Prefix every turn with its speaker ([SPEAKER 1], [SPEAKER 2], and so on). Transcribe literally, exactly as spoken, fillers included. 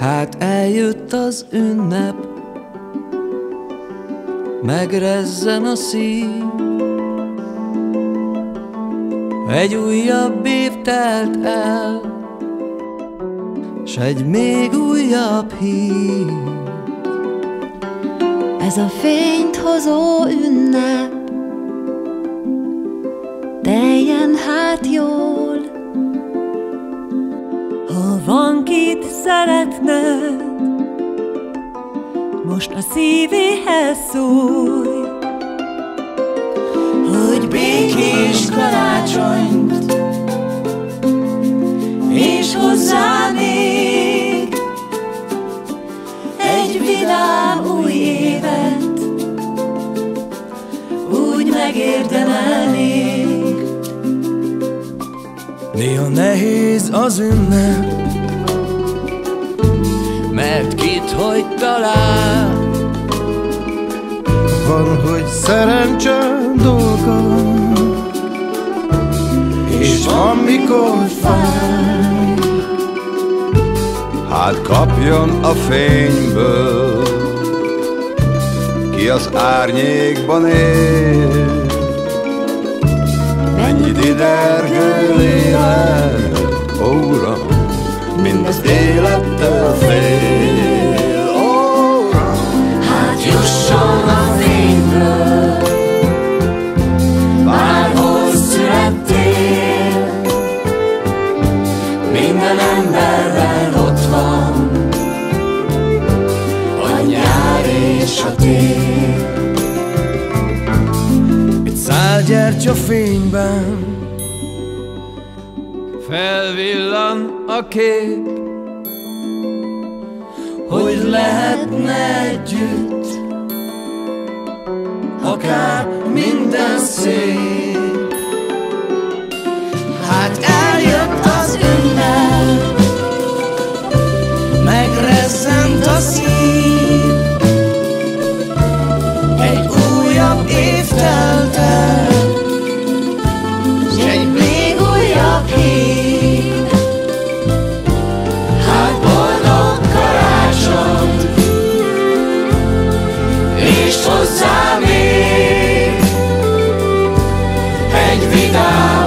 [SPEAKER 1] Hát eljött az ünnep, megrezzen a szív. Egy újabb év telt el, s egy még újabb hív.
[SPEAKER 2] Ez a fényt hozó ünnep, teljen hát jól.
[SPEAKER 3] Ha van kit szeretned, most a szívéhez szólj,
[SPEAKER 1] hogy békés karácsonyt, és hozzá még egy vidám új évet, úgy megérdemelnék. Néha nehéz az ünnep, mert kit hogy talál.
[SPEAKER 4] Van, hogy szerencse dolga, és van, mikor fáj. Hát kapjon a fényből, ki az árnyékban él. Mennyi didergő élet, ó Uram, mindez élettől fél, ó Uram.
[SPEAKER 1] Hát jusson a fényből, bárhol születtél, minden emberben ott van a nyár és a tél. Egy szál gyertya fényben felvillan a kép, hogy lehetne együtt akár minden szép. Hát eljött az ünnep, megrezzent a szív. Egy újabb év telt el, s egy még újabb hív. Hát boldog karácsonyt, és hozzá még egy vidám